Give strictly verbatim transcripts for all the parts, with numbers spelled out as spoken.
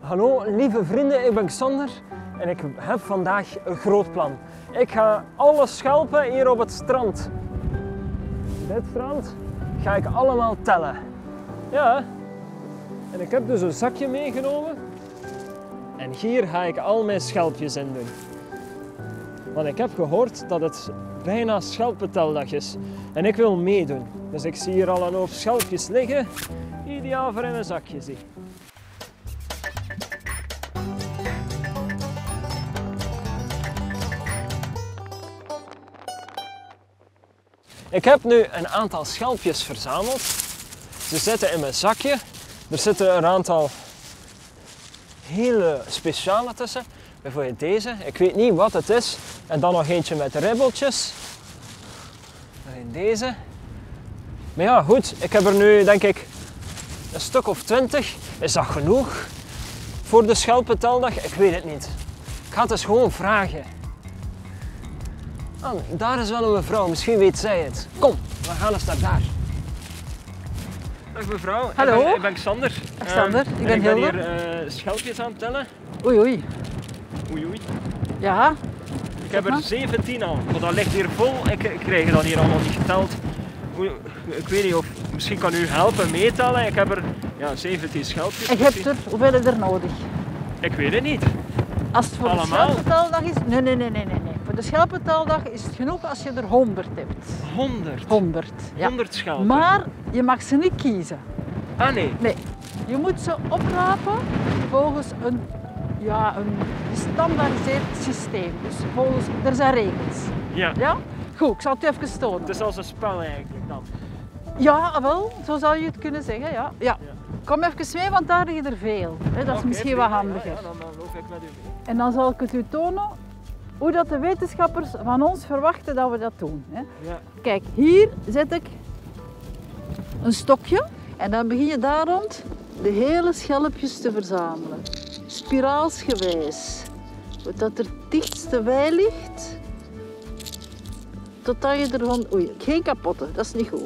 Hallo lieve vrienden, ik ben Xander en ik heb vandaag een groot plan. Ik ga alle schelpen hier op het strand, dit strand, ga ik allemaal tellen. Ja, en ik heb dus een zakje meegenomen en hier ga ik al mijn schelpjes in doen. Want ik heb gehoord dat het bijna schelpenteldag is en ik wil meedoen. Dus ik zie hier al een hoop schelpjes liggen, ideaal voor in een zakje zie. Ik heb nu een aantal schelpjes verzameld. Ze zitten in mijn zakje. Er zitten een aantal hele speciale tussen. Bijvoorbeeld deze. Ik weet niet wat het is. En dan nog eentje met ribbeltjes. En deze. Maar ja, goed. Ik heb er nu denk ik een stuk of twintig. Is dat genoeg voor de schelpenteldag? Ik weet het niet. Ik ga het eens gewoon vragen. Ah, daar is wel een mevrouw, misschien weet zij het. Kom, we gaan eens naar daar. Dag mevrouw, hallo. Ik ben, ik ben Xander. Dag Xander, um, ik ben ik ben Hilde. hier uh, schelpjes aan het tellen. Oei oei. Oei oei. Ja. Ik heb er zeventien al, want dat ligt hier vol. Ik, ik krijg dat hier allemaal niet geteld. Ik weet niet of, misschien kan u helpen meetellen. Ik heb er ja, zeventien schelpjes. En je hebt er, hoeveel heb je er nodig? Ik weet het niet. Als het voor Allemaal? de schelpenteldag is? Nee, nee, nee, nee, nee, nee. Voor de schelpenteldag is het genoeg als je er honderd hebt. honderd? honderd, ja. honderd schelpen? Maar je mag ze niet kiezen. Ah nee? Nee. Je moet ze oprapen volgens een, ja, een gestandaardiseerd systeem. Dus volgens, er zijn regels. Ja. Ja? Goed, ik zal het u even tonen. Het is als een spel eigenlijk dan. Ja, wel, zo zou je het kunnen zeggen, ja. ja. Kom even mee, want daar liggen er veel. Dat is Okay, misschien prima. wat handiger. Ja, ja, dan, dan loop ik met u mee. En dan zal ik het u tonen hoe dat de wetenschappers van ons verwachten dat we dat doen. Hè. Ja. Kijk, hier zet ik een stokje en dan begin je daar rond de hele schelpjes te verzamelen. Spiraalsgewijs. Dat er het dichtste bij ligt, totdat je er gewoon... Oei, geen kapotte, dat is niet goed.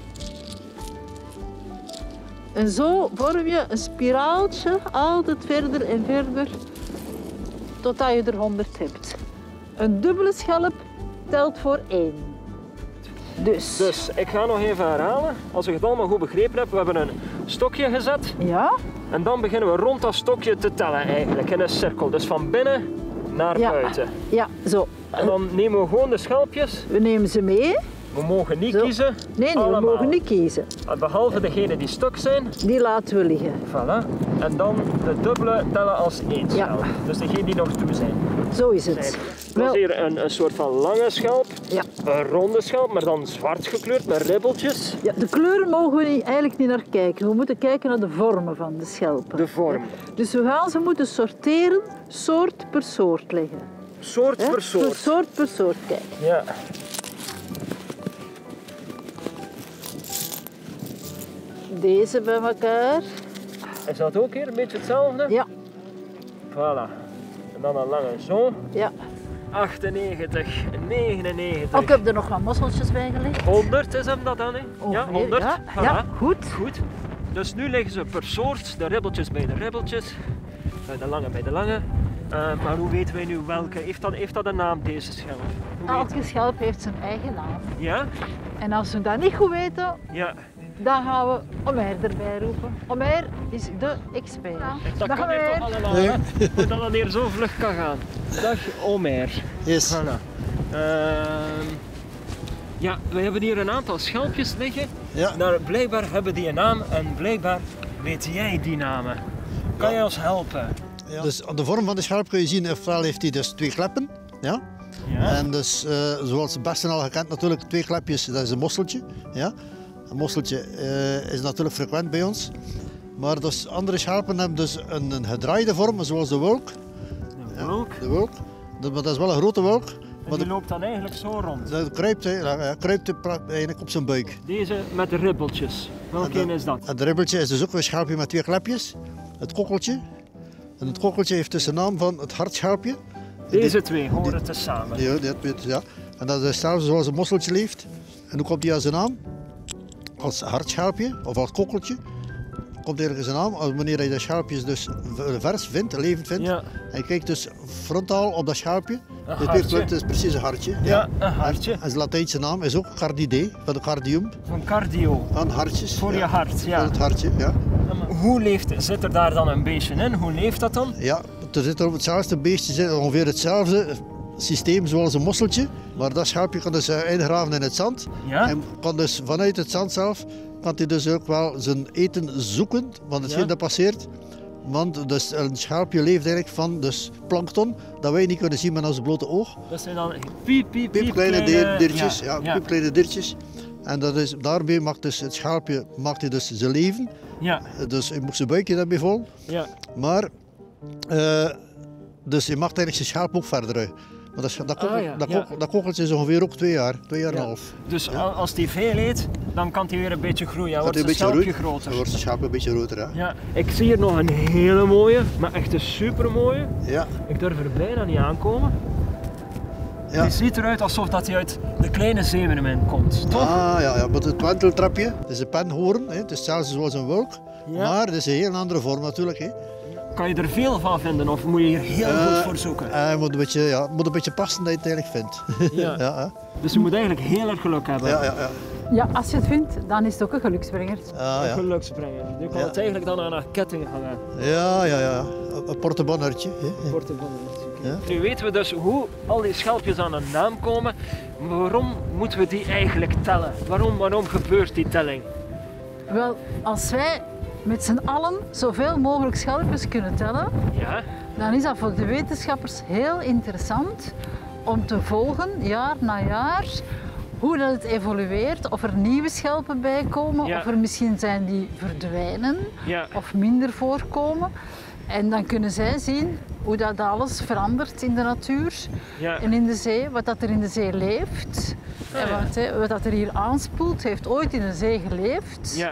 En zo vorm je een spiraaltje, altijd verder en verder, totdat je er honderd hebt. Een dubbele schelp telt voor één. Dus. Dus ik ga nog even herhalen. Als ik het allemaal goed begrepen heb, we hebben een stokje gezet. Ja? En dan beginnen we rond dat stokje te tellen eigenlijk, in een cirkel. Dus van binnen naar Ja. buiten. Ja, zo. En dan nemen we gewoon de schelpjes. We nemen ze mee. We mogen niet Zo. kiezen. Nee, nee, allemaal. we mogen niet kiezen. Behalve degenen die stuk zijn. Die laten we liggen. Voilà. En dan de dubbele tellen als één schelp. Ja. Dus degenen die nog toe zijn. Zo is het. Dat Wel, is hier een, een soort van lange schelp. ja. Een ronde schelp, maar dan zwart gekleurd met ribbeltjes. Ja, de kleuren mogen we niet, eigenlijk niet naar kijken. We moeten kijken naar de vormen van de schelpen. De vorm. Dus we gaan ze moeten sorteren, soort per soort leggen. Soort Hè? per soort. Soort per soort, kijk. Ja. Deze bij elkaar. Is dat ook hier een beetje hetzelfde? Ja, Voilà. En dan een lange zo. ja. achtennegentig, negenennegentig. Oh, ik heb er nog wat mosseltjes bij gelegd. honderd is hem dat dan, hè? Ongeveer, Ja, honderd. Ja, Voilà. ja, goed. Goed. Dus nu liggen ze per soort, de ribbeltjes bij de ribbeltjes, bij de lange bij de lange. Uh, maar hoe weten wij nu welke? Heeft dat, heeft dat een naam, deze schelp? Hoe weet- Elke schelp heeft zijn eigen naam. Ja? En als we dat niet goed weten, Ja. dan gaan we Omer erbij roepen. Omer is de expert. Dat Dag kan hier Omer. toch allemaal, hè? Dat dat hier zo vlug kan gaan. Dag Omer. Yes. Voilà. Ehm, ja, we hebben hier een aantal schelpjes liggen. Ja. Nou, blijkbaar hebben die een naam en blijkbaar weet jij die namen. Kan je ons helpen? Ja. Dus aan de vorm van de schelp kun je zien, ofwel heeft hij dus twee kleppen. Ja? Ja. En dus, uh, zoals het beste al gekend natuurlijk, twee klepjes, dat is een mosseltje. Ja? Een mosseltje uh, is natuurlijk frequent bij ons. Maar dus andere schelpen hebben dus een, een gedraaide vorm, zoals de wolk. De wolk. Ja, de wolk. Dat, maar dat is wel een grote wolk. En Maar die de, loopt dan eigenlijk zo rond. dat kruipt, hè, ja, kruipt eigenlijk op zijn buik. Deze met de ribbeltjes. Welke een is dat? Het ribbeltje is dus ook een schelpje met twee klepjes. Het kokkeltje. En het kokkeltje heeft dus de naam van het hartschelpje. Deze Die- twee horen tezamen. Ja, dat weet ja. En dat is hetzelfde zoals een mosseltje leeft. En hoe komt die aan zijn naam? Als hartschelpje of als kokkeltje. komt eigenlijk in zijn naam. Wanneer je de schelpjes dus vers vindt, levend vindt. Ja. En je kijkt dus frontaal op dat schelpje. Een Dit hartje. is precies een hartje. Ja, een hartje. En zijn Latijnse naam is ook cardidee, van de cardium. Van cardio. Van hartjes. Voor ja. je hart, ja. Van het hartje, ja. Hoe leeft, zit er daar dan een beestje in? Hoe leeft dat dan? Ja, er zit er op hetzelfde beestje, zit ongeveer hetzelfde systeem zoals een mosseltje. Maar dat schelpje kan dus uh, ingraven in het zand. Ja? En kan dus vanuit het zand zelf, kan hij dus ook wel zijn eten zoeken, want hetgeen Ja. dat passeert. Want dus een schelpje leeft eigenlijk van dus plankton, dat wij niet kunnen zien met ons blote oog. Dat zijn dan piep, piep, piep, Piepkleine dier- diertjes, ja, ja, ja. piepkleine diertjes. En dat is, daarmee maakt dus het schelpje maakt hij dus zijn leven. Ja, Dus hij moet zijn buikje daarmee vol. ja. Maar, uh, dus je mag eigenlijk zijn schelp ook verder uit. Maar dat, dat, kogel, Ah, ja, dat, ja. kogel, dat kogeltje is ongeveer ook twee jaar, twee jaar en een Ja. half. Dus Ja. al- als die veel eet, dan kan die weer een beetje groeien. Dan Dat wordt hij het een beetje schelpje rood, groter. dan wordt zijn schelp een beetje roter. Hè? Ja, ik zie hier nog een hele mooie, maar echt een super mooie. Ja. Ik durf er bijna niet aankomen. Ja. Die ziet eruit alsof dat hij uit de kleine zeemermin komt, toch? Ah ja, ja, met het wenteltrapje. Het is een penhoorn, hè. Het is hetzelfde zoals een wolk. Ja. Maar het is een heel andere vorm natuurlijk. Hè. Kan je er veel van vinden of moet je hier heel Eh, goed voor zoeken? En je moet een beetje, ja, het moet een beetje passen dat je het eigenlijk vindt. Ja. ja, hè. Dus je moet eigenlijk heel erg geluk hebben. ja, ja, ja. Ja, als je het vindt, dan is het ook een geluksbrenger. Ah, Een ja. geluksbrenger. Je kan Ja. het eigenlijk dan aan een ketting hangen. Ja, ja, ja. Een- Een portebonnertje. hè. Ja. Nu weten we dus hoe al die schelpjes aan een naam komen. Maar waarom moeten we die eigenlijk tellen? Waarom, waarom gebeurt die telling? Wel, als wij met z'n allen zoveel mogelijk schelpjes kunnen tellen, Ja, dan is dat voor de wetenschappers heel interessant om te volgen, jaar na jaar, hoe dat het evolueert, of er nieuwe schelpen bij komen, Ja. of er misschien zijn die verdwijnen ja, of minder voorkomen. En dan kunnen zij zien hoe dat alles verandert in de natuur ja. en in de zee, wat dat er in de zee leeft. Ah, En ja. wat, hè, wat dat er hier aanspoelt, heeft ooit in de zee geleefd. ja.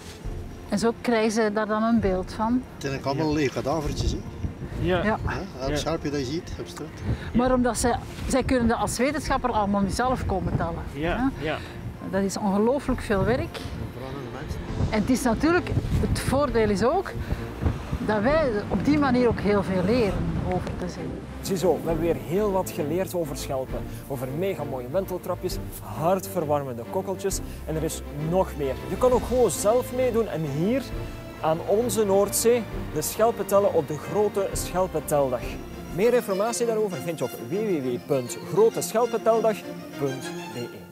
En zo krijgen zij daar dan een beeld van. Het zijn eigenlijk allemaal lege kadavertjes. Hè. ja. Ja. Ja, dat Ja. schelpje dat je ziet op straat. Maar omdat zij, zij kunnen dat als wetenschapper allemaal niet zelf komen tellen. Ja, ja. Dat is ongelooflijk veel werk. Vooral aan de mensen. En het is natuurlijk, het voordeel is ook dat wij op die manier ook heel veel leren over de zee. Ziezo, we hebben weer heel wat geleerd over schelpen. Over mega mooie wenteltrapjes, hartverwarmende kokkeltjes en er is nog meer. Je kan ook gewoon zelf meedoen en hier aan onze Noordzee de schelpen tellen op de Grote Schelpenteldag. Meer informatie daarover vind je op w w w punt grote schelpenteldag punt b e.